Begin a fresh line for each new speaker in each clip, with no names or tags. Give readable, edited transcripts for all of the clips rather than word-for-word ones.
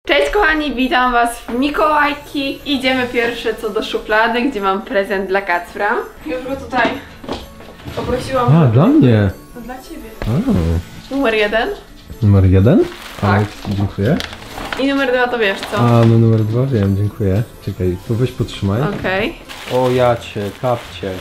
Cześć kochani, witam was w Mikołajki. Idziemy pierwsze co do szuflady, gdzie mam prezent dla Kacpra. Już go tutaj poprosiłam.
A, dla mnie?
To dla ciebie.
A.
Numer 1.
Numer 1?
Tak.
Dziękuję.
I numer 2 to wiesz co?
A, no numer 2 wiem, dziękuję. Czekaj, to weź podtrzymaj.
Okej.
O jacie, kapcie.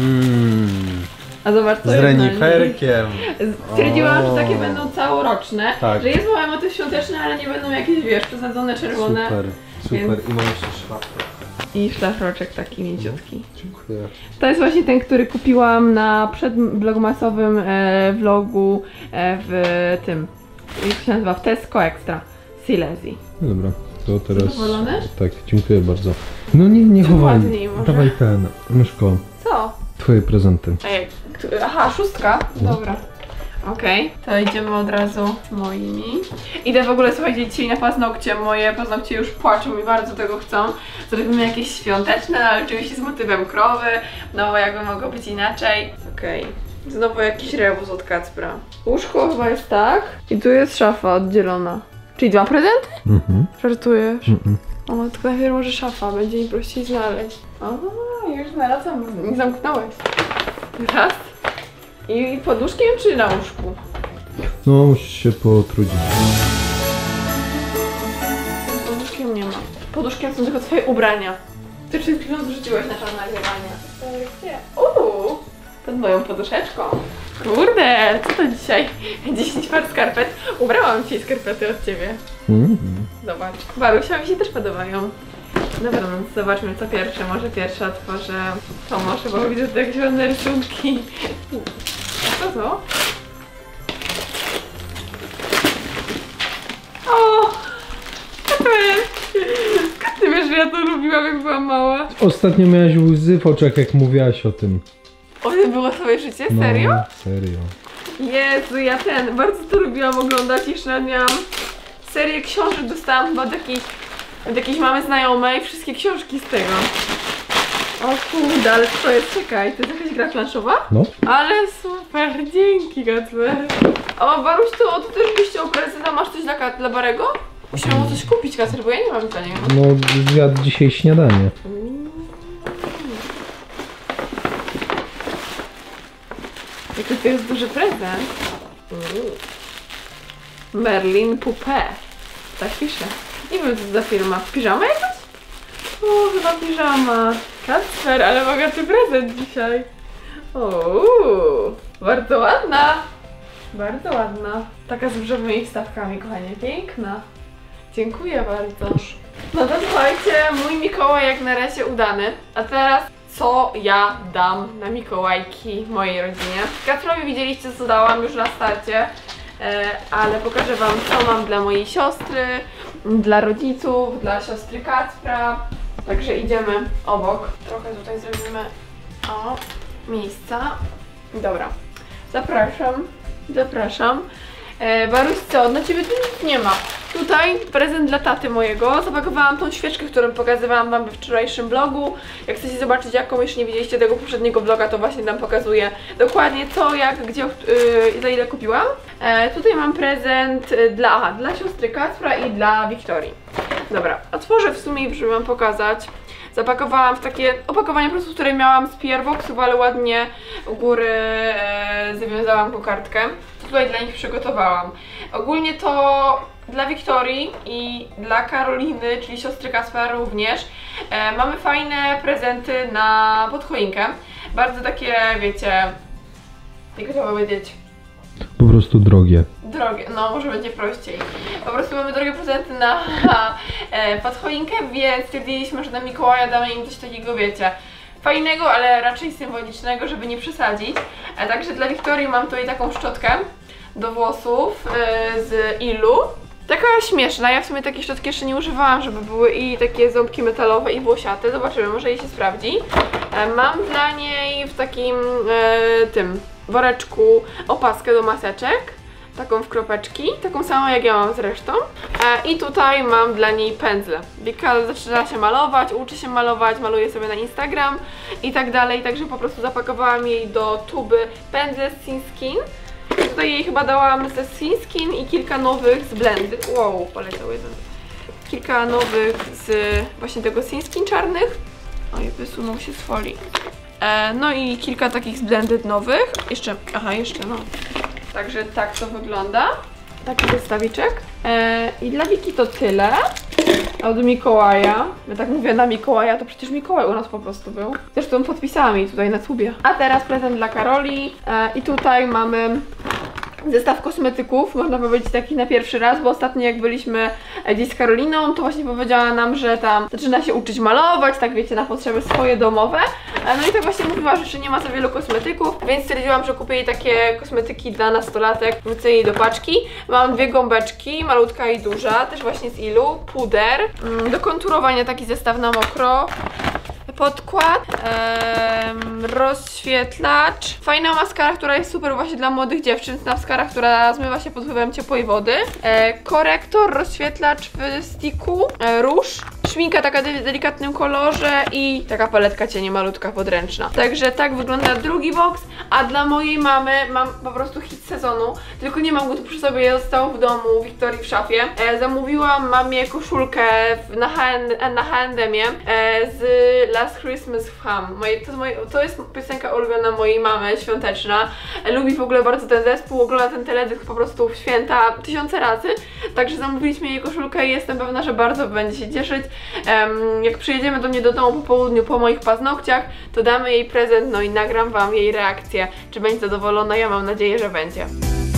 A zobacz co
Z
jest na niej.
reniferkiem.
Stwierdziłam, że takie będą całoroczne.
Tak.
Że jest moje motyw świąteczny, ale nie będą jakieś, wiesz, przesadzone czerwone.
Super, super.
Więc...
I mam jeszcze szlafrok.
I szlafroczek taki mięciutki.
Dziękuję.
To jest właśnie ten, który kupiłam na przedvlogmasowym vlogu w tym, jak się nazywa, w Tesco Extra Silesii.
No dobra, to teraz...
Zadowolony?
Tak, dziękuję bardzo. No nie
Czy
chowaj.
ładniej może?
Dawaj ten, myszko.
Co?
Twoje prezenty.
Ej, aha, 6.
No.
Dobra. Okej, to idziemy od razu moimi. Idę w ogóle, słuchajcie, dzisiaj na paznokcie. Moje paznokcie już płaczą i bardzo tego chcą. Zrobimy jakieś świąteczne, ale oczywiście z motywem krowy. No, jakby mogło być inaczej. Okej. Znowu jakiś rebus od Kacpra. Łóżko chyba jest tak. I tu jest szafa oddzielona. Czyli 2 prezenty? Żartujesz? O, tylko najpierw może szafa, będzie mi prościej znaleźć. O, już znalazłam, nie zamknąłeś. Raz. I poduszkiem czy na łóżku?
No, musisz się potrudzić.
Poduszkiem nie ma. Poduszkiem są tylko twoje ubrania. Ty przed chwilą zrzuciłeś na czas nagrywania. Pod moją poduszeczką. Kurde, co to dzisiaj? 10 par skarpet. Ubrałam dzisiaj skarpety od ciebie. Zobacz. Barusia mi się też podobają. Dobra, no zobaczmy co pierwsze. Może pierwsze otworzę to może, bo widzę tu jakieś ładne rysunki. A co to? O! Co to jest? Skąd ty wiesz, że ja to lubiłam jak byłam mała?
Ostatnio miałaś łzy w oczach, jak mówiłaś o tym.
O tym było swoje życie? Serio?
No, serio.
Jezu, ja bardzo to lubiłam oglądać. Jeszcze nawet miałam serię książek, dostałam chyba od jakiejś mamy znajomej, wszystkie książki z tego. O kurde, ale co to jest? Czekaj, to jest jakaś gra planszowa?
No.
Ale super, dzięki Kacper. O, Baruś, to ty też byś chciał prezent, a masz coś dla Barego? Musimy mu coś kupić, Kacper, bo ja nie mam dla niego.
No, zjadł dzisiaj śniadanie.
Jaki to jest duży prezent. Merlin Poupée. Tak pisze. Nie wiem co to za firma. Piżama jakaś? O, chyba piżama. Kacper, ale bogaty prezent dzisiaj. Bardzo ładna. Bardzo ładna. Taka z różowymi wstawkami, kochanie. Piękna. Dziękuję bardzo. No to słuchajcie, mój Mikołaj jak na razie udany. A teraz co ja dam na Mikołajki mojej rodzinie. Kacprowi widzieliście co dałam już na starcie. Ale pokażę wam co mam dla mojej siostry, dla rodziców, dla siostry Kacpra. Także idziemy obok. Trochę tutaj zrobimy miejsca. Dobra. Zapraszam. Baruś, co? Dla ciebie tu nic nie ma. Tutaj prezent dla taty mojego. Zapakowałam tą świeczkę, którą pokazywałam wam we wczorajszym vlogu. Jak chcecie zobaczyć jaką, jeszcze nie widzieliście tego poprzedniego vloga, to właśnie tam pokazuję dokładnie co, jak, gdzie, za ile kupiłam. Tutaj mam prezent dla siostry Kacpra i dla Wiktorii. Dobra, otworzę w sumie, żeby wam pokazać. Zapakowałam w takie opakowanie po prostu, które miałam z PR Boxów, ale ładnie u góry zawiązałam kokardkę. Tutaj dla nich przygotowałam. Ogólnie to dla Wiktorii i dla Karoliny, czyli siostry Kacpra również, mamy fajne prezenty na podchoinkę. Bardzo takie, wiecie, jak to powiedzieć?
Po prostu drogie.
Drogie, no może będzie prościej. Po prostu mamy drogie prezenty na podchoinkę, więc stwierdziliśmy, że na Mikołaja damy im coś takiego, wiecie, fajnego, ale raczej symbolicznego, żeby nie przesadzić. Także dla Wiktorii mam tutaj taką szczotkę do włosów z Ilu. Taka śmieszna, ja w sumie takiej szczotki jeszcze nie używałam, żeby były i takie ząbki metalowe i włosiate. Zobaczymy, może jej się sprawdzi. Mam dla niej w takim tym woreczku opaskę do maseczek. Taką w kropeczki, taką samą jak ja mam zresztą. I tutaj mam dla niej pędzle. Wika zaczyna się malować, uczy się malować, maluje sobie na Instagram i tak dalej. Także po prostu zapakowałam jej do tuby pędzle z Skin. Tutaj jej chyba dałam ze Skin i kilka nowych z Blendy. Wow, poleciał jeden. kilka nowych z właśnie tego Skin czarnych. Oj, wysunął się z folii. No i kilka takich z Blended nowych. Jeszcze, no. Także tak to wygląda. Taki zestawiczek. I dla Wiki to tyle. A od Mikołaja, ja tak mówię na Mikołaja, to przecież Mikołaj u nas po prostu był. Zresztą podpisała mi tutaj na tubie. A teraz prezent dla Karoli. I tutaj mamy zestaw kosmetyków, można powiedzieć taki na pierwszy raz, bo ostatnio jak byliśmy gdzieś z Karoliną, to właśnie powiedziała nam, że tam zaczyna się uczyć malować, tak wiecie, na potrzeby swoje domowe. No i tak właśnie mówiła, że jeszcze nie ma za wielu kosmetyków, więc stwierdziłam, że kupię jej takie kosmetyki dla nastolatek, wrzucę jej do paczki. Mam dwie gąbeczki, malutka i duża, też właśnie z Ilu, puder, do konturowania taki zestaw na mokro, podkład, rozświetlacz, fajna maskara, która jest super właśnie dla młodych dziewczyn, maskara, która zmywa się pod wpływem ciepłej wody, korektor, rozświetlacz w sticku, róż, szminka taka w delikatnym kolorze i taka paletka cieni malutka podręczna. Także tak wygląda drugi box, a dla mojej mamy mam po prostu hit sezonu, tylko nie mam go tu przy sobie, został w domu Wiktorii w szafie. Zamówiłam mamie koszulkę na H&M-ie z Last Christmas w Ham. To jest piosenka ulubiona mojej mamy, świąteczna. Lubi w ogóle bardzo ten zespół, ogląda ten teledysk po prostu w święta 1000 razy. Także zamówiliśmy jej koszulkę i jestem pewna, że bardzo będzie się cieszyć. Jak przyjedziemy do mnie do domu po południu, po moich paznokciach, to damy jej prezent, no i nagram wam jej reakcję. Czy będzie zadowolona? Ja mam nadzieję, że będzie.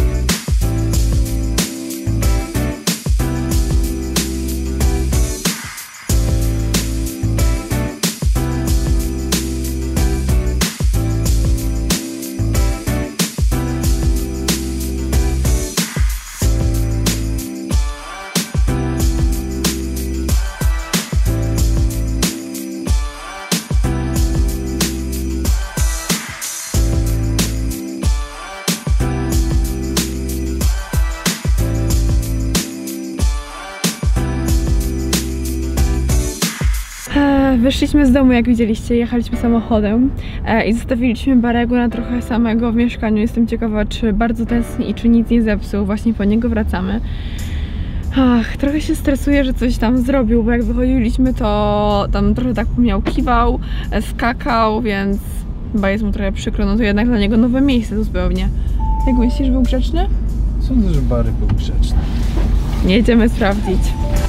Wyszliśmy z domu, jak widzieliście, jechaliśmy samochodem i zostawiliśmy Barego na trochę samego w mieszkaniu. Jestem ciekawa, czy bardzo tęskni i czy nic nie zepsuł. Właśnie po niego wracamy. Trochę się stresuję, że coś tam zrobił, bo jak wychodziliśmy, to tam trochę tak kiwał, skakał, więc chyba jest mu trochę przykro. No to jednak dla niego nowe miejsce zupełnie. Jak myślisz, był grzeczny?
Sądzę, że Barry był grzeczny.
Jedziemy sprawdzić.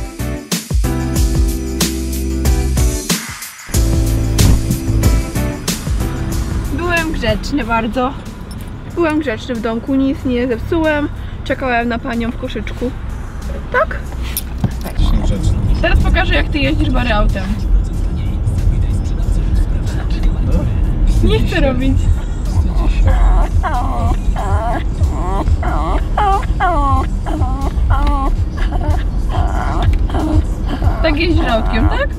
Grzeczny bardzo. Byłem grzeczny w domku, nic nie zepsułem. Czekałem na panią w koszyczku. Tak? Tak. Teraz pokażę, jak ty jeździsz Bary autem. Nie chcę robić. Tak jeździsz autkiem, tak?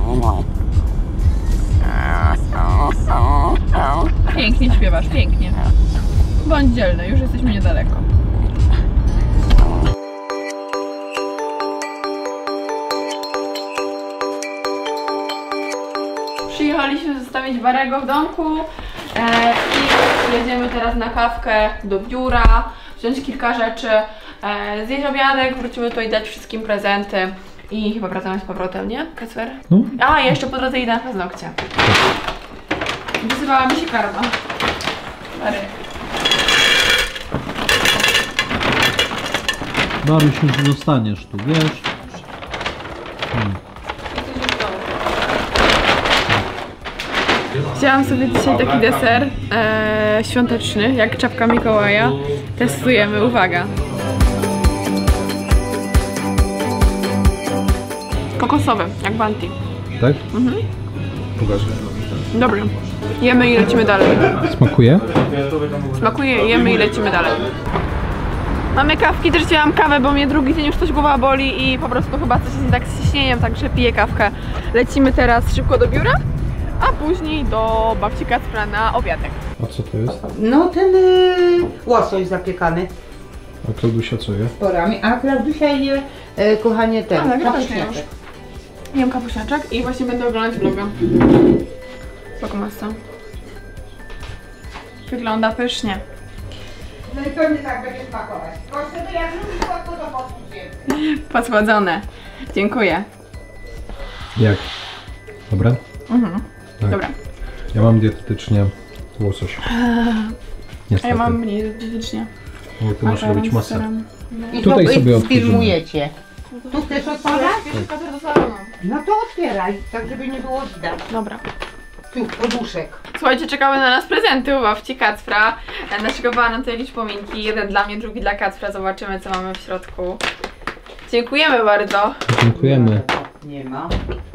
Pięknie śpiewasz, pięknie. Bądź dzielny, już jesteśmy niedaleko. Przyjechaliśmy zostawić Barego w domku i jedziemy teraz na kawkę do biura, wziąć kilka rzeczy, zjeść obiadek, wrócimy tutaj dać wszystkim prezenty. I chyba wracamy z powrotem, nie, Kacper? A, jeszcze po drodze idę na paznokcie. Wysypała mi się karma. Stary.
Maryś, już zostaniesz tu, wiesz?
Wzięłam sobie dzisiaj taki deser świąteczny, jak czapka Mikołaja. Testujemy, uwaga. Kokosowy, jak Banti.
Tak? Mhm. Pokaż.
Dobry. Jemy i lecimy dalej.
Smakuje?
Smakuje, jemy i lecimy dalej. Mamy kawki, też wzięłam kawę, bo mnie drugi dzień już coś głowa boli i po prostu chyba coś jest nie tak z ciśnieniem, także piję kawkę. Lecimy teraz szybko do biura, a później do babci Kacpra na obiadek.
A co to jest?
No ten łosoś zapiekany.
A Klaudusia co je?
Z porami, a Klaudusia je, kochanie, ten kapuśniaczek.
Jem kapuśniaczek i właśnie będę oglądać vloga. Spoko masa. Wygląda pysznie.
No i pewnie tak będzie smakować. Proszę, to jak lubisz słodko, to posłuchaj.
Posłodzone. Dziękuję.
Jak? Dobra? Tak.
Dobra.
Ja mam dietetycznie łosoś.
A
Niestety.
ja mam mniej dietetycznie.
Bo ty masz robić masę.
I
Tutaj
to
sobie
filmujecie. Tu chcesz otworzyć?
Kater do salonu.
No to otwieraj, tak żeby nie było widać.
Dobra.
Tu, poduszek.
Słuchajcie, czekały na nas prezenty u babci Kacpra. Naszykowała nam tutaj jakieś pominki. Jeden dla mnie, drugi dla Kacpra. Zobaczymy, co mamy w środku. Dziękujemy bardzo.
Dziękujemy.
Nie ma.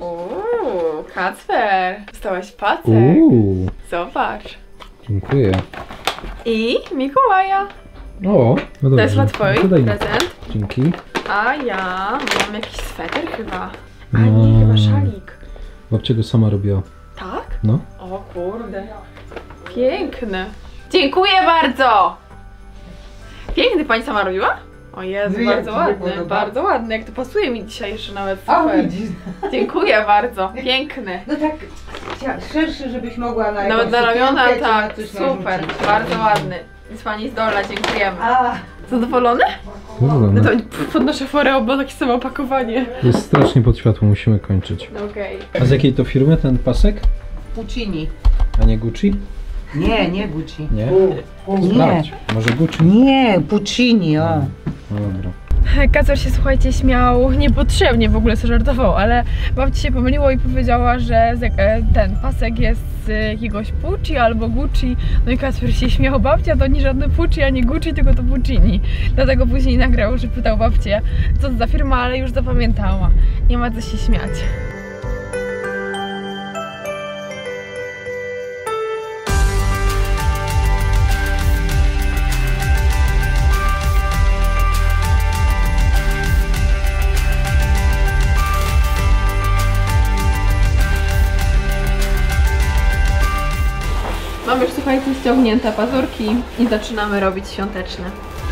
Kacper. Dostałeś pacek. Zobacz.
Dziękuję.
I Mikołaja.
O, no dobrze.
To jest dla twój
To daj mi.
prezent.
Dzięki.
A ja mam jakiś sweter chyba. A nie, chyba szalik.
Babcia go sama robiła.
Tak?
No.
O kurde. Piękny. Dziękuję bardzo. Piękny pani sama robiła? O Jezu,
No jak
bardzo
ci się
ładny,
podoba?
bardzo ładny. Jak to pasuje mi dzisiaj jeszcze nawet.
A
Super.
widzisz.
Dziękuję bardzo. Piękny.
No tak szerszy, żebyś mogła na
Nawet
jakąś
na ramiona,
sukienkę czy na
tak.
coś
Super.
narzucić.
Bardzo ładny. Jest pani zdolna, dziękujemy.
A,
Zadowolony?
Dobra,
No
no.
to podnoszę forę, bo takie samo opakowanie.
Jest strasznie pod światło, musimy kończyć.
Okej.
A z jakiej to firmy ten pasek?
Puccini.
A nie Gucci?
Nie Gucci.
Nie?
Nie.
Sprawdź. Może Gucci?
Nie, Puccini, o.
No dobra.
Kacper się, słuchajcie, śmiał niepotrzebnie, w ogóle sobie żartował, ale babci się pomyliło i powiedziała, że ten pasek jest z jakiegoś Pucci albo Gucci. No i Kacper się śmiał, babcia to nie żadne Pucci ani Gucci, tylko to Puccini. Dlatego później nagrał, że pytał babcię, co to za firma, ale już zapamiętała. Nie ma co się śmiać. Mam już, słuchajcie, ściągnięte pazurki i zaczynamy robić świąteczne.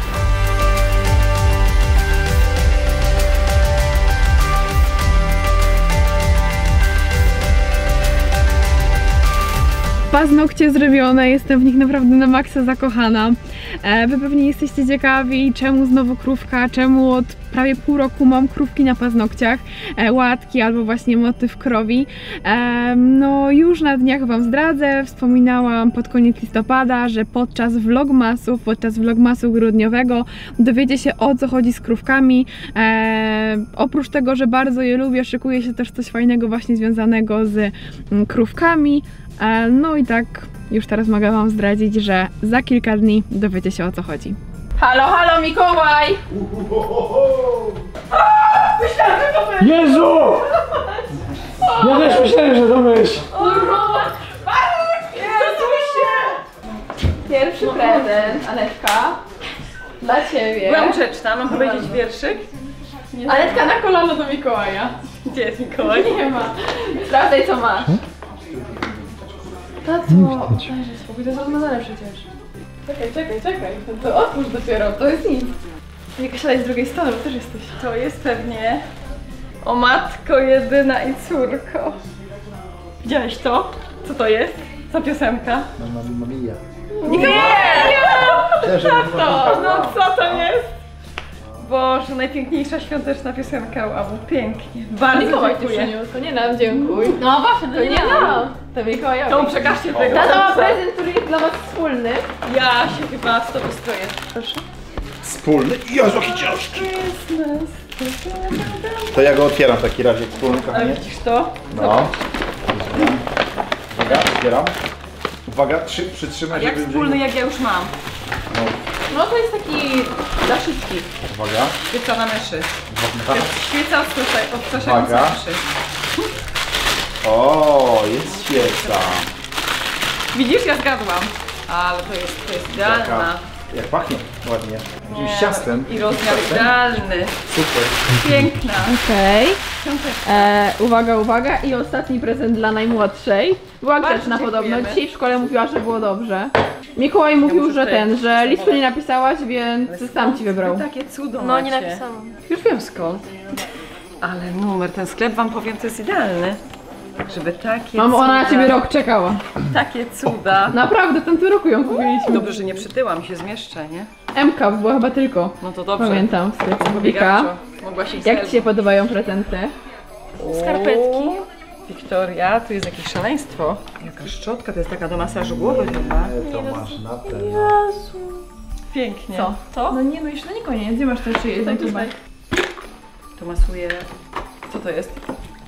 Paznokcie zrobione, jestem w nich naprawdę na maksa zakochana. Wy pewnie jesteście ciekawi, czemu znowu krówka, czemu od prawie pół roku mam krówki na paznokciach, łatki albo właśnie motyw krowi. No już na dniach wam zdradzę, wspominałam pod koniec listopada, że podczas vlogmasu grudniowego dowiecie się, o co chodzi z krówkami. Oprócz tego, że bardzo je lubię, szykuje się też coś fajnego właśnie związanego z krówkami. No i tak już teraz mogę wam zdradzić, że za kilka dni dowiecie się, o co chodzi. Halo, halo, Mikołaj!
Jezu! Ja też myślałem, że to myśl.
Pierwszy prezent, Anetka, dla ciebie.
Byłam grzeczna, mam powiedzieć wierszyk?
Anetka na kolano do Mikołaja.
Gdzie jest Mikołaj?
Nie ma. Sprawdzaj, co masz. Tato,
widać.
dajże spokój, to jest rozmazane przecież. Czekaj, to otwórz dopiero, to jest nic. Nie siadaj z drugiej strony, bo też jesteś.
To jest pewnie o matko jedyna i córko. Widziałeś to? Co to jest? Co piosenka?
Nie!
To, no co to jest? Boże, najpiękniejsza świąteczna piosenka, Łabu, pięknie. Bardzo
Mikołaj ci
dziękuję.
przyniósł, to nie nam dziękuj. No właśnie, to nie nam. To Mikołajowi.
To przekażcie tego.
Tata ma prezent, który jest dla was wspólny.
Ja się chyba z tobą stroję. Proszę.
Wspólny? Jezu, jaki ciężki! To ja go otwieram w takim razie, wspólny
Ale
kochanie.
widzisz to?
No. Uwaga, otwieram. Uwaga, przytrzymaj,
Jak
żeby...
wspólny, jak ja już mam.
No to jest taki dla wszystkich.
Uwaga,
Świeca na myszy.
uwaga.
Świeca odstraszająca
Uwaga.
myszy.
O, jest świeca.
Widzisz, ja zgadłam. Ale to jest idealna.
Jak pachnie ładnie. Z ciastem.
I rozmiar idealny.
Super.
Piękna.
Okej. Uwaga. I ostatni prezent dla najmłodszej. Była
Bardzo
grzeczna podobno.
dziękujemy.
Dzisiaj w szkole mówiła, że było dobrze. Mikołaj mówił,
muszę
że
tutaj
że listu nie napisałaś, więc sam ci wybrał.
Takie cudo
No nie
macie.
napisałam.
Już wiem skąd. Ale numer, ten sklep wam powiem, to jest idealny. Żeby takie
Mamo, ona na
cuda,
ciebie rok czekała.
takie cuda.
Naprawdę, w tym roku ją kupiliśmy.
Dobrze, że nie przytyłam, się zmieszczę, nie?
MK była chyba tylko.
No to dobrze.
Pamiętam, w sklepie Wika.
Mogłaś ich
Jak Ci się podobają prezenty?
Skarpetki. Wiktoria, tu jest jakieś szaleństwo. Jaka szczotka, to jest taka do masażu głowy chyba.
To masz na ten.
Pięknie.
Co?
To?
No nie, no jeszcze nie koniec. Gdzie masz to jeszcze jedną chyba?
Tu masuje... Co to jest?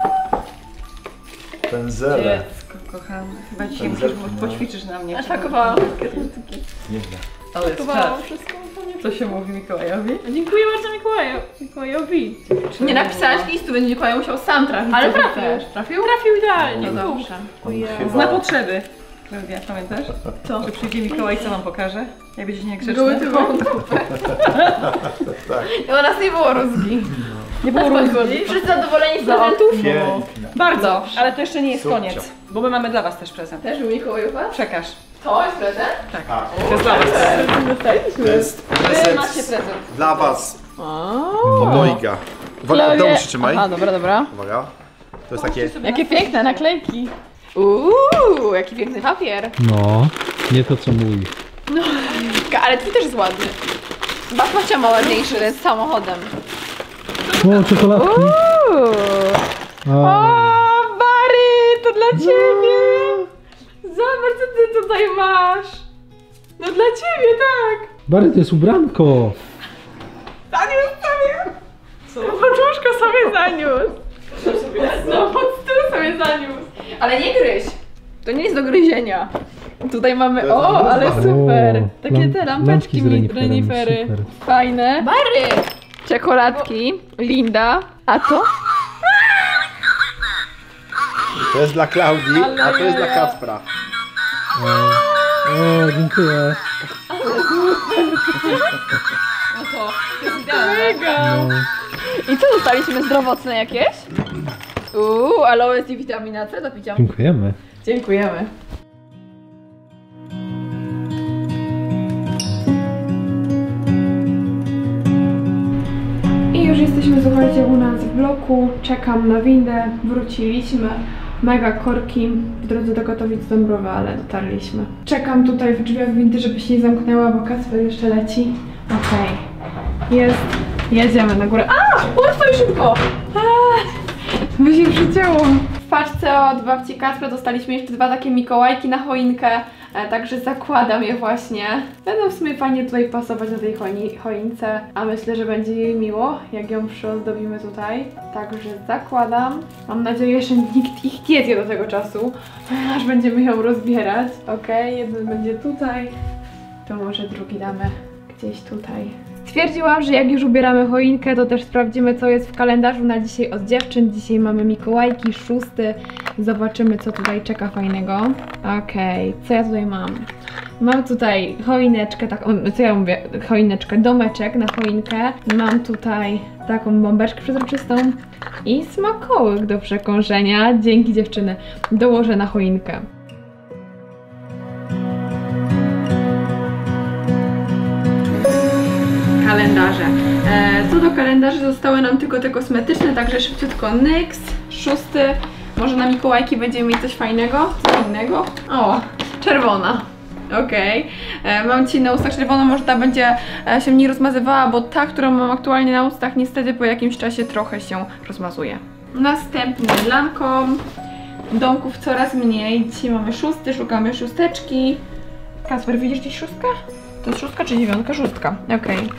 Pędzele.
Dziecko, kochane. Chyba dzisiaj musisz poćwiczysz na mnie.
Atakowałam.
Nie wiem.
Ale jest czas. Co się mówi Mikołajowi?
Dziękuję bardzo Mikołajowi. Nie napisałaś listu, będzie Mikołaj musiał sam trafić. Ale trafił. Trafił? Trafił idealnie.
No dobrze.
Chyba-
Zna potrzeby. Klaudia, pamiętasz? Co? Że przyjdzie Mikołaj, co wam pokaże? Jak będziecie niegrzeczne.
Były tylko kupę.
Tak.
I u nas nie było rózgi.
Nie było różni.
Wszyscy zadowoleni z prezentów?
Piękne.
Bardzo, ale to jeszcze nie jest
Subcio.
koniec. Bo my mamy dla was też prezent.
Też był Mikołajowa?
Przekaż.
To jest prezent?
To jest dla was.
To jest
Wy
prezent
macie prezent.
dla was. Obojga. Uwaga, od dołu przytrzymaj.
Aha, dobra.
Uwaga. To jest takie...
Jakie piękne naklejki. Jaki piękny papier.
No, nie to co mój.
Ale twój też jest ładny. Batmacia ma ładniejszy, ten z samochodem.
O, czekoladki.
O, Bary, to dla ciebie. Zobacz, co ty tutaj masz. No dla ciebie, tak.
Bary, to jest ubranko.
Zaniósł sobie. Co? Poczuszko sobie zaniósł. No, pod stół sobie zaniósł. Ale nie gryź. To nie jest do gryzienia. Tutaj mamy, ale super.
O,
Takie te lampeczki
lampki z
renifery.
super.
Fajne. Bary. Czekoladki. Linda. A to?
To jest dla Klaudii, a to jest dla Kacpra.
O, dziękuję.
Mega.
No.
I co dostaliśmy? Zdrowotne jakieś? Aloes i witamina C do picia.
Dziękujemy.
Dziękujemy. I już jesteśmy, słuchajcie, u nas w bloku. Czekam na windę. Wróciliśmy. Mega korki w drodze do Katowic-Dąbrowa, ale dotarliśmy. Czekam tutaj w drzwiach windy, żeby się nie zamknęła, bo Kacper jeszcze leci. Okej. Jest. Jedziemy na górę. Stoi szybko! By się przycięło. W paczce od babci Kacpra dostaliśmy jeszcze 2 takie mikołajki na choinkę, także zakładam je właśnie. Będą w sumie fajnie tutaj pasować na tej choince, a myślę, że będzie jej miło, jak ją przyozdobimy tutaj. Także zakładam. Mam nadzieję, że nikt ich nie zje do tego czasu, aż będziemy ją rozbierać. Okej, jeden będzie tutaj, to może drugi damy gdzieś tutaj. Stwierdziłam, że jak już ubieramy choinkę, to też sprawdzimy, co jest w kalendarzu na dzisiaj od dziewczyn. Dzisiaj mamy Mikołajki, 6. Zobaczymy, co tutaj czeka fajnego. Okej, co ja tutaj mam? Mam tutaj choineczkę, co ja mówię? Choineczkę, domeczek na choinkę. Mam tutaj taką bombeczkę przezroczystą i smakołyk do przekąszenia. Dzięki dziewczyny, dołożę na choinkę. Kalendarze. Co do kalendarzy zostały nam tylko te kosmetyczne, także szybciutko NYX, 6. Może na Mikołajki będziemy mieć coś fajnego, coś innego. O, czerwona. Okej. Mam dzisiaj na ustach czerwoną, może ta będzie się mniej rozmazywała, bo ta, którą mam aktualnie na ustach, niestety po jakimś czasie trochę się rozmazuje. Następnie Lancome. Domków coraz mniej. Dzisiaj mamy 6, szukamy 6. Kacper, widzisz gdzieś 6? To jest 6 czy 9? 6. Okej.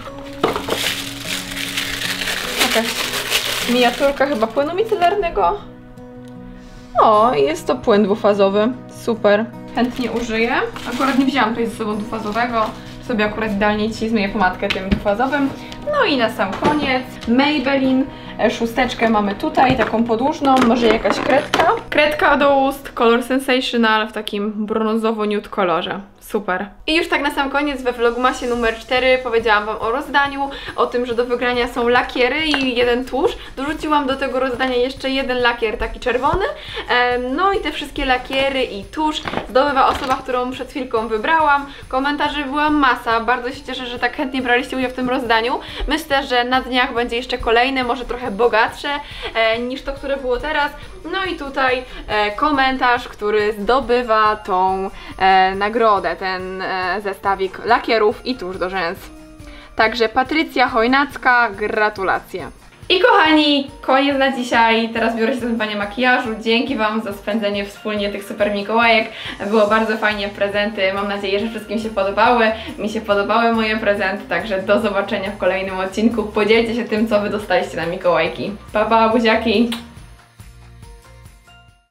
Jakaś miniaturka chyba płynu micelarnego. O, jest to płyn dwufazowy. Super. Chętnie użyję. Akurat nie wzięłam tutaj ze sobą dwufazowego. Sobie akurat idealnie dzisiaj zmyję pomadkę tym dwufazowym. No i na sam koniec Maybelline. 6 mamy tutaj, taką podłużną, może jakaś kredka. Kredka do ust, kolor Sensational w takim brązowo-nude kolorze. Super. I już tak na sam koniec we vlogmasie numer 4 powiedziałam wam o rozdaniu, o tym, że do wygrania są lakiery i 1 tusz. Dorzuciłam do tego rozdania jeszcze 1 lakier taki czerwony. No i te wszystkie lakiery i tusz zdobywa osoba, którą przed chwilką wybrałam. Komentarzy była masa, bardzo się cieszę, że tak chętnie braliście udział w tym rozdaniu. Myślę, że na dniach będzie jeszcze kolejne, może trochę bogatsze niż to, które było teraz. No i tutaj komentarz, który zdobywa tą nagrodę, ten zestawik lakierów i tusz do rzęs. Także Patrycja Chojnacka, gratulacje. I kochani, koniec na dzisiaj. Teraz biorę się za zmywanie makijażu. Dzięki Wam za spędzenie wspólnie tych super Mikołajek. Było bardzo fajnie, prezenty. Mam nadzieję, że wszystkim się podobały. Mi się podobały moje prezenty, także do zobaczenia w kolejnym odcinku. Podzielcie się tym, co Wy dostaliście na Mikołajki. Pa, pa, buziaki!